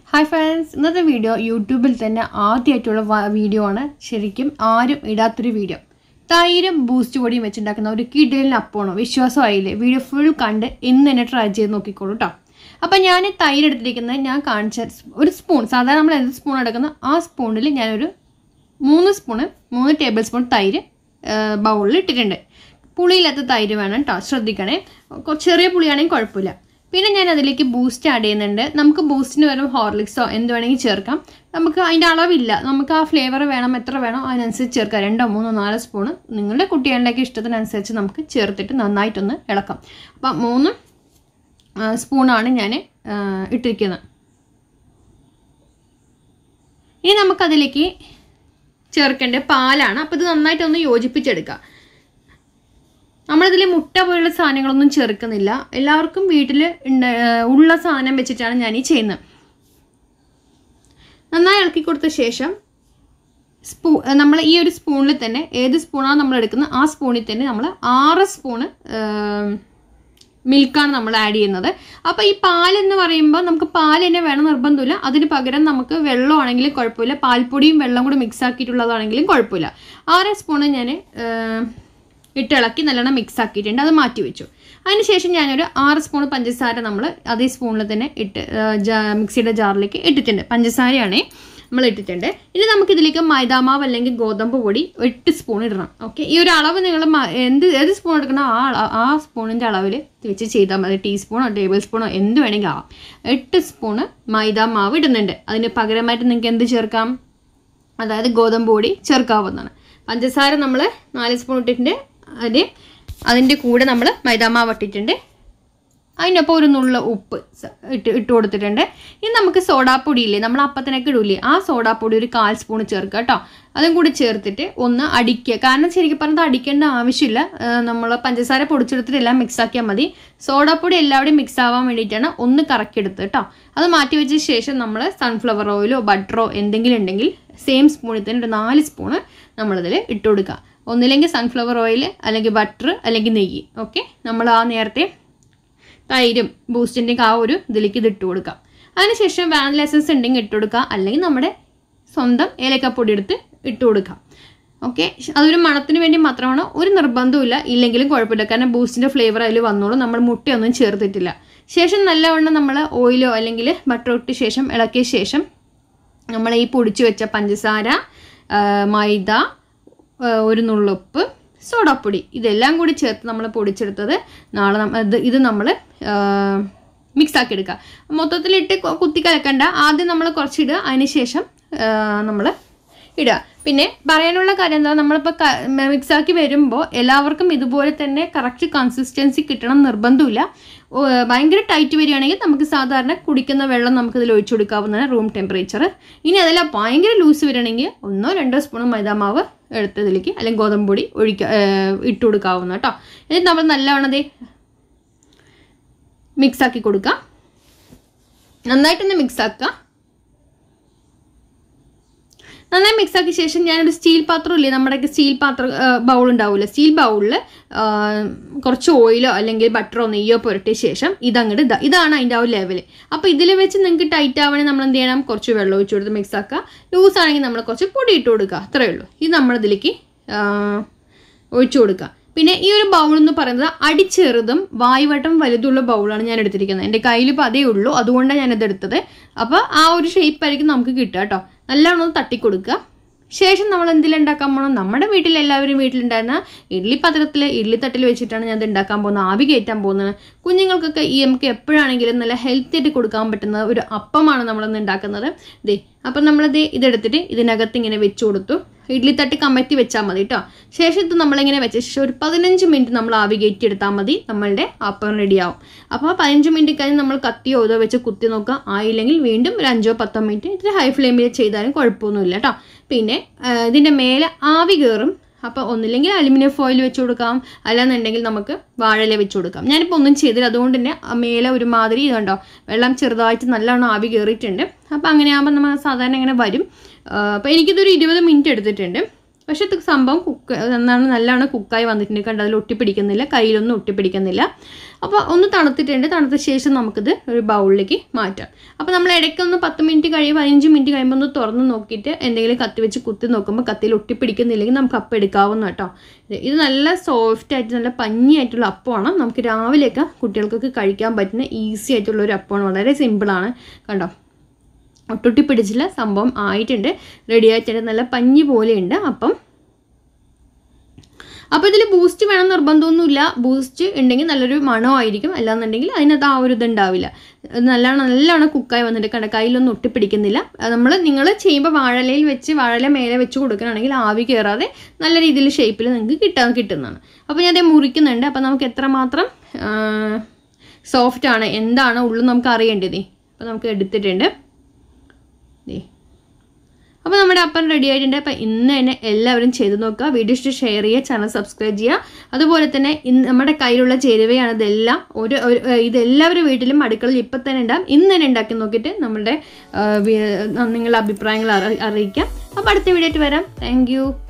Hi friends, ഇന്നത്തെ video യൂട്യൂബിൽ തന്നെ ആദ്യമായിട്ടുള്ള വീഡിയോ ആണ്. ശരിക്കും ആരും ഇടാത്തൊരു വീഡിയോ. തൈരും ബൂസ്റ്റ് പൊടിയും വെച്ചുണ്ടാക്കുന്ന ഒരു കിടിലൻ അപ്പമാണ്. വിശ്വാസമായില്ലേ? വീഡിയോ ഫുൾ കണ്ട് ഇന്ന് തന്നെ ട്രൈ ചെയ്ത് നോക്കിക്കോളൂ കേട്ടോ. അപ്പോൾ ഞാൻ തൈര് എടുത്തിരിക്കുന്നത് ഞാൻ കാണിച്ച ഒരു സ്പൂൺ, സാധാരണ നമ്മൾ എന്ത് സ്പൂൺ എടുക്കുന്ന ആ സ്പൂണിൽ ഞാനൊരു 3 ടേബിൾ സ്പൂൺ തൈര് ബൗളിൽ ഇട്ടിട്ടുണ്ട്. പുളിയില്ലാത്ത തൈര് വേണം കേട്ടോ, ശ്രദ്ധിക്കണേ. ചെറിയ പുളിയാണെങ്കിൽ കുഴപ്പമില്ല. പിന്നെ ഞാൻ അതിലേക്ക് ബൂസ്റ്റ് ആഡ് ചെയ്യുന്നുണ്ട്. നമുക്ക് ബൂസ്റ്റിന് വരും ഹോർലിക്സോ എന്ത് വേണമെങ്കിൽ ചേർക്കാം. നമുക്ക് അതിൻ്റെ അളവില്ല, നമുക്ക് ആ ഫ്ലേവർ വേണം, എത്ര വേണോ അതിനനുസരിച്ച് ചേർക്കാം. 2, 3, 4 സ്പൂണ് നിങ്ങളുടെ കുട്ടികളുടെയൊക്കെ ഇഷ്ടത്തിനനുസരിച്ച് നമുക്ക് ചേർത്തിട്ട് നന്നായിട്ടൊന്ന് ഇളക്കാം. അപ്പം 3 സ്പൂണാണ് ഞാൻ ഇട്ടിരിക്കുന്നത്. ഇനി നമുക്കതിലേക്ക് ചേർക്കേണ്ട പാലാണ്. അപ്പോൾ ഇത് നന്നായിട്ടൊന്ന് യോജിപ്പിച്ചെടുക്കാം. നമ്മളിതിൽ മുട്ട പോലുള്ള സാധനങ്ങളൊന്നും ചേർക്കുന്നില്ല. എല്ലാവർക്കും വീട്ടിൽ ഉള്ള സാധനം വെച്ചിട്ടാണ് ഞാൻ ഈ ചെയ്യുന്നത്. നന്നായി ഇളക്കി കൊടുത്ത ശേഷം നമ്മൾ ഈ ഒരു സ്പൂണിൽ തന്നെ, ഏത് സ്പൂണാണ് നമ്മൾ എടുക്കുന്നത് ആ സ്പൂണിൽ തന്നെ നമ്മൾ 6 സ്പൂണ് മിൽക്കാണ് നമ്മൾ ആഡ് ചെയ്യുന്നത്. അപ്പോൾ ഈ പാലെന്ന് പറയുമ്പോൾ നമുക്ക് പാൽ തന്നെ വേണം നിർബന്ധമില്ല. അതിന് പകരം നമുക്ക് വെള്ളമാണെങ്കിലും കുഴപ്പമില്ല, പാൽപ്പൊടിയും വെള്ളം കൂടി മിക്സ് ആക്കിയിട്ടുള്ളതാണെങ്കിലും കുഴപ്പമില്ല. 6 സ്പൂണ് ഞാൻ ഇട്ടിളക്കി നല്ലോണം മിക്സ് ആക്കിയിട്ടുണ്ട്. അത് മാറ്റി വെച്ചു. അതിനുശേഷം ഞാനൊരു 6 സ്പൂൺ പഞ്ചസാര നമ്മൾ അതേ സ്പൂണിൽ തന്നെ മിക്സിയുടെ ജാറിലേക്ക് ഇട്ടിട്ടുണ്ട്. പഞ്ചസാരയാണേ നമ്മൾ ഇട്ടിട്ടുണ്ട്. ഇനി നമുക്കിതിലേക്ക് മൈദാമാവ് അല്ലെങ്കിൽ ഗോതമ്പ് പൊടി 8 സ്പൂൺ ഇടണം. ഓക്കെ, ഈ ഒരു അളവ് നിങ്ങൾ ഏത് സ്പൂൺ എടുക്കണോ ആ സ്പൂണിൻ്റെ അളവിൽ വെച്ച് ചെയ്താൽ മതി. ടീസ്പൂണോ ടേബിൾ സ്പൂണോ എന്ത് വേണമെങ്കിൽ ആവാം. 8 സ്പൂണ് മൈദാമാവ് ഇടുന്നുണ്ട്. അതിന് പകരമായിട്ട് നിങ്ങൾക്ക് എന്ത് ചേർക്കാം? അതായത് ഗോതമ്പ് പൊടി ചേർക്കാവുന്നതാണ്. പഞ്ചസാര നമ്മൾ 4 സ്പൂൺ ഇട്ടിട്ടുണ്ട്. അതിൻ്റെ കൂടെ നമ്മൾ മൈദാമാവ് ഇട്ടിട്ടുണ്ട്. അതിനൊപ്പം ഒരു നുള്ള ഉപ്പ് ഇട്ട് കൊടുത്തിട്ടുണ്ട്. ഇനി നമുക്ക് സോഡാപ്പൊടി ഇല്ലേ, നമ്മൾ അപ്പത്തിനൊക്കെ ഇടൂലേ, ആ സോഡാപ്പൊടി ഒരു 1/4 സ്പൂൺ ചേർക്കുക കേട്ടോ. അതും കൂടി ചേർത്തിട്ട് ഒന്ന് അടിക്കുക. കാരണം ശരിക്കും പറഞ്ഞത് അടിക്കേണ്ട ആവശ്യമില്ല. നമ്മൾ പഞ്ചസാര പൊടിച്ചെടുത്തിട്ട് എല്ലാം മിക്സ് ആക്കിയാൽ മതി. സോഡാപ്പൊടി എല്ലാവരുടെയും മിക്സ് ആവാൻ വേണ്ടിയിട്ടാണ് ഒന്ന് കറക്കിയെടുത്ത് കേട്ടോ. അത് മാറ്റി വെച്ച ശേഷം നമ്മൾ സൺഫ്ലവർ ഓയിലോ ബട്ടറോ എന്തെങ്കിലും ഉണ്ടെങ്കിൽ സെയിം സ്പൂണിൽ തന്നെ ഒരു 4 സ്പൂണ് നമ്മളിതിൽ ഇട്ട് കൊടുക്കുക. ഒന്നില്ലെങ്കിൽ സൺഫ്ലവർ ഓയിൽ, അല്ലെങ്കിൽ ബട്ടർ, അല്ലെങ്കിൽ നെയ്യ്. ഓക്കെ, നമ്മൾ ആ നേരത്തെ തൈരും ബൂസ്റ്റിൻ്റെയും ആ ഒരു ഇതിലേക്ക് ഇത് ഇട്ട് കൊടുക്കാം. അതിനുശേഷം വാനില എസൻസ് ഉണ്ടെങ്കിൽ ഇട്ട് കൊടുക്കുക, അല്ലെങ്കിൽ നമ്മുടെ സ്വന്തം ഏലക്കപ്പൊടി എടുത്ത് ഇട്ട് കൊടുക്കാം. ഓക്കെ, അതൊരു മണത്തിന് വേണ്ടി മാത്രമാണ്, ഒരു നിർബന്ധമില്ല. ഇല്ലെങ്കിലും കുഴപ്പമില്ല, കാരണം ബൂസ്റ്റിൻ്റെ ഫ്ലേവർ അതിൽ വന്നോളൂ. നമ്മൾ മുട്ടയൊന്നും ചേർത്തിട്ടില്ല. ശേഷം നല്ലവണ്ണം നമ്മൾ ഓയിലോ അല്ലെങ്കിൽ ബട്ടറോ ഇട്ട് ശേഷം ഇളക്കിയ ശേഷം നമ്മൾ ഈ പൊടിച്ചു വെച്ച പഞ്ചസാര, മൈദ, ഒരു നുള്ളുപ്പ്, സോഡാപ്പൊടി ഇതെല്ലാം കൂടി ചേർത്ത് നമ്മൾ പൊടിച്ചെടുത്തത് ഇത് നമ്മൾ മിക്സ് ആക്കി എടുക്കുക. മൊത്തത്തിലിട്ട് കുത്തി കലക്കണ്ട. ആദ്യം നമ്മൾ കുറച്ചിടുക, അതിന് ശേഷം നമ്മൾ ഇടുക. പിന്നെ പറയാനുള്ള കാര്യം എന്താ, നമ്മളിപ്പോൾ മിക്സാക്കി വരുമ്പോൾ എല്ലാവർക്കും ഇതുപോലെ തന്നെ കറക്റ്റ് കൺസിസ്റ്റൻസി കിട്ടണം നിർബന്ധമില്ല. ഭയങ്കര ടൈറ്റ് വരികയാണെങ്കിൽ നമുക്ക് സാധാരണ കുടിക്കുന്ന വെള്ളം നമുക്കിതിൽ ഒഴിച്ചു കൊടുക്കാവുന്നതാണ്, റൂം ടെമ്പറേച്ചർ. ഇനി അതല്ല ഭയങ്കര ലൂസ് വരികയാണെങ്കിൽ 1 or 2 സ്പൂൺ മൈദാമാവ് എടുത്തതിലേക്ക് അല്ലെങ്കിൽ ഗോതമ്പ് പൊടി ഇട്ട് കൊടുക്കാവുന്ന കേട്ടോ. എന്നിട്ട് നമ്മൾ നല്ലവണ്ണം മിക്സാക്കി കൊടുക്കുക. നന്നായിട്ടൊന്ന് മിക്സാക്കുക. നന്നായി മിക്സാക്കിയ ശേഷം ഞാനൊരു സ്റ്റീൽ പാത്രം ഇല്ലേ, നമ്മുടെയൊക്കെ സ്റ്റീൽ ബൗൾ ഉണ്ടാവില്ല, സ്റ്റീൽ ബൗളിൽ കുറച്ച് ഓയിലോ അല്ലെങ്കിൽ ബട്ടറോ നെയ്യോ പുരട്ടിയ ശേഷം ഇതാണ് അതിൻ്റെ ആ ഒരു ലെവൽ. അപ്പോൾ ഇതിൽ വെച്ച് നിങ്ങൾക്ക് ടൈറ്റ് ആവണമെങ്കിൽ നമ്മൾ എന്ത് ചെയ്യണം? കുറച്ച് വെള്ളം ഒഴിച്ചു കൊടുത്ത് മിക്സ് ആക്കുക. ലൂസ് ആണെങ്കിൽ നമ്മൾ കുറച്ച് പൊടി ഇട്ട് കൊടുക്കുക. അത്രയേ ഉള്ളൂ. ഇത് നമ്മളിതിലേക്ക് ഒഴിച്ചു കൊടുക്കുക. പിന്നെ ഈ ഒരു ബൗൾ എന്ന് പറയുന്നത് അടിച്ചെറുതും വായുവട്ടം വലുതുള്ള ബൗളാണ് ഞാൻ എടുത്തിരിക്കുന്നത്. എൻ്റെ കയ്യിൽ ഇപ്പോൾ അതേ ഉള്ളൂ, അതുകൊണ്ടാണ് ഞാനത് എടുത്തത്. അപ്പോൾ ആ ഒരു ഷേപ്പായിരിക്കും നമുക്ക് കിട്ടുക കേട്ടോ. നല്ലോണം തട്ടിക്കൊടുക്കുക. ശേഷം നമ്മൾ എന്തിലുണ്ടാക്കാൻ പോകണം? നമ്മുടെ എല്ലാവരും വീട്ടിലുണ്ടായിരുന്ന ഇഡ്ഡലി തട്ടിൽ വെച്ചിട്ടാണ് ഞാൻ ഇത് ഉണ്ടാക്കാൻ പോകുന്നത്, ആവി കയറ്റാൻ പോകുന്നത്. കുഞ്ഞുങ്ങൾക്കൊക്കെ നമുക്ക് എപ്പോഴാണെങ്കിലും നല്ല ഹെൽത്തി ആയിട്ട് കൊടുക്കാൻ പറ്റുന്ന ഒരു അപ്പമാണ് നമ്മളിന്ന് ഉണ്ടാക്കുന്നത്. അപ്പം നമ്മളിത് ഇതെടുത്തിട്ട് ഇതിനകത്ത് ഇങ്ങനെ വെച്ച് കൊടുത്തു. ഇഡ്ഡലി തട്ടി കമറ്റി വെച്ചാൽ മതി കേട്ടോ. ശേഷം ഇത് നമ്മളിങ്ങനെ വെച്ച ശേഷം ഒരു 15 മിനിറ്റ് നമ്മൾ ആവി കയറ്റി എടുത്താൽ മതി, നമ്മളുടെ അപ്പം റെഡിയാവും. അപ്പോൾ 15 മിനിറ്റ് കഴിഞ്ഞ് നമ്മൾ കത്തിയോ ഇതോ വെച്ച് കുത്തി നോക്കുക. ആയില്ലെങ്കിൽ വീണ്ടും ഒരു 5 or 10 മിനിറ്റ് ഇത്തിരി ഹൈ ഫ്ലെയിമിൽ ചെയ്താലും കുഴപ്പമൊന്നുമില്ല കേട്ടോ. പിന്നെ ഇതിൻ്റെ മേലെ ആവി കയറും. അപ്പോൾ ഒന്നില്ലെങ്കിൽ അലുമിനിയം ഫോയിൽ വെച്ച് കൊടുക്കാം, അല്ലാന്നുണ്ടെങ്കിൽ നമുക്ക് വാഴയില വെച്ച് കൊടുക്കാം. ഞാനിപ്പോൾ ഒന്നും ചെയ്തില്ല, അതുകൊണ്ട് തന്നെ മേലെ ഒരുമാതിരി ഇതുണ്ടോ വെള്ളം ചെറുതായിട്ട് നല്ലോണം ആവി കയറിയിട്ടുണ്ട്. അപ്പോൾ അങ്ങനെയാകുമ്പോൾ നമ്മൾ സാധാരണ ഇങ്ങനെ വരും. അപ്പോൾ എനിക്കിതൊരു 20 മിനിറ്റ് എടുത്തിട്ടുണ്ട്. പക്ഷേ ഇത് സംഭവം നല്ലോണം കുക്കായി വന്നിട്ടുണ്ട്. കണ്ട് അതിൽ ഒട്ടിപ്പിടിക്കുന്നില്ല, കയ്യിലൊന്നും ഒട്ടിപ്പിടിക്കുന്നില്ല. അപ്പോൾ ഒന്ന് തണുത്തിട്ടുണ്ട്. തണുത്ത ശേഷം നമുക്കിത് ഒരു ബൗളിലേക്ക് മാറ്റാം. അപ്പോൾ നമ്മൾ ഇടയ്ക്കൊന്ന് 10 മിനിറ്റ് കഴിയുമ്പോൾ 15 മിനിറ്റ് കഴിയുമ്പോൾ ഒന്ന് തുറന്ന് നോക്കിയിട്ട് എന്തെങ്കിലും കത്തി വെച്ച് കുത്തി നോക്കുമ്പോൾ കത്തിയിൽ ഒട്ടിപ്പിടിക്കുന്നില്ലെങ്കിൽ നമുക്ക് അപ്പം എടുക്കാവുന്ന കേട്ടോ. ഇത് നല്ല സോഫ്റ്റ് ആയിട്ട് നല്ല പഞ്ഞിയായിട്ടുള്ള അപ്പമാണ്. നമുക്ക് രാവിലെയൊക്കെ കുട്ടികൾക്കൊക്കെ കഴിക്കാൻ പറ്റുന്ന ഈസി ആയിട്ടുള്ള ഒരു അപ്പമാണ്. വളരെ സിമ്പിളാണ്. കണ്ടോ, ഒട്ടൊട്ടി പിടിച്ചില്ല, സംഭവം ആയിട്ടുണ്ട്, റെഡി ആയിട്ടുണ്ട്, നല്ല പഞ്ഞി പോലെയുണ്ട് അപ്പം. അപ്പോൾ ഇതിൽ ബൂസ്റ്റ് വേണം നിർബന്ധമൊന്നുമില്ല. ബൂസ്റ്റ് ഉണ്ടെങ്കിൽ നല്ലൊരു മണമായിരിക്കും, അല്ലാന്നുണ്ടെങ്കിൽ അതിനകത്ത് ആ ഒരു ഇതുണ്ടാവില്ല. നല്ലോണം കുക്കായി വന്നിട്ട് കണ്ട കയ്യിലൊന്നും ഒട്ടിപ്പിടിക്കുന്നില്ല. നിങ്ങൾ ചെയ്യുമ്പോൾ വാഴലയിൽ വെച്ച് വാഴല മേലെ വെച്ച് കൊടുക്കുകയാണെങ്കിൽ ആവി കയറാതെ നല്ല രീതിയിൽ ഷേപ്പിൽ നിങ്ങൾക്ക് കിട്ടുന്നതാണ്. അപ്പോൾ ഞാൻ അതേ മുറിക്കുന്നുണ്ട്. അപ്പോൾ നമുക്ക് എത്രമാത്രം സോഫ്റ്റാണ് എന്താണ് ഉള്ളു നമുക്ക് അറിയേണ്ടത്. അപ്പോൾ നമുക്ക് എടുത്തിട്ടുണ്ട്. അപ്പോൾ നമ്മുടെ അപ്പം റെഡി ആയിട്ടുണ്ട്. അപ്പോൾ ഇന്ന് തന്നെ എല്ലാവരും ചെയ്ത് നോക്കുക. വീഡിയോ ഇഷ്ടം ഷെയർ ചെയ്യുക, ചാനൽ സബ്സ്ക്രൈബ് ചെയ്യുക. അതുപോലെ തന്നെ നമ്മുടെ കയ്യിലുള്ള ചേരുവയാണ് ഇതെല്ലാം. ഇതെല്ലാവരും വീട്ടിലും അടുക്കളയിൽ ഇപ്പം തന്നെ ഉണ്ടാകും. ഇന്ന് തന്നെ ഉണ്ടാക്കി നോക്കിയിട്ട് നിങ്ങളുടെ അഭിപ്രായങ്ങൾ അറിയിക്കാം. അപ്പോൾ അടുത്ത വീഡിയോ ആയിട്ട് വരാം. Thank U.